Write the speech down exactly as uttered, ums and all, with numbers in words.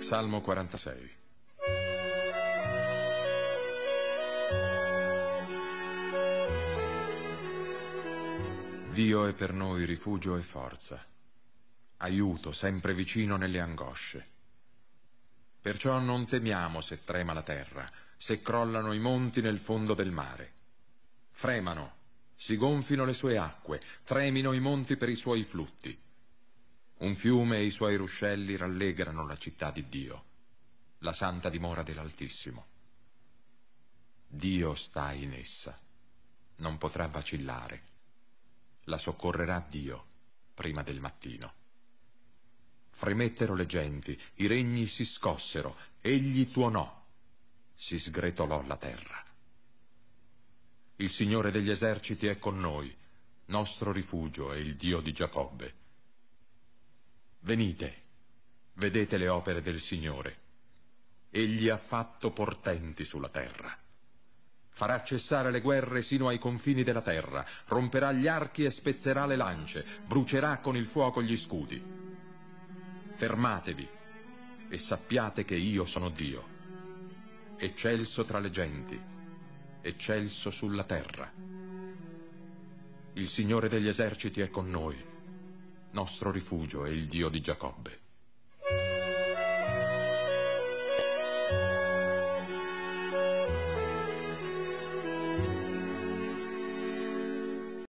Salmo quarantasei. Dio è per noi rifugio e forza, aiuto sempre vicino nelle angosce. Perciò non temiamo se trema la terra, se crollano i monti nel fondo del mare. Fremano, si gonfino le sue acque, tremino i monti per i suoi flutti. Un fiume e i suoi ruscelli rallegrano la città di Dio, la santa dimora dell'Altissimo. Dio sta in essa, non potrà vacillare. La soccorrerà Dio prima del mattino. Fremettero le genti, i regni si scossero, egli tuonò, si sgretolò la terra. Il Signore degli eserciti è con noi, nostro rifugio è il Dio di Giacobbe. Venite, vedete le opere del Signore. Egli ha fatto portenti sulla terra. Farà cessare le guerre sino ai confini della terra, romperà gli archi e spezzerà le lance, brucerà con il fuoco gli scudi. Fermatevi e sappiate che io sono Dio, eccelso tra le genti, eccelso sulla terra. Il Signore degli eserciti è con noi, nostro rifugio è il Dio di Giacobbe.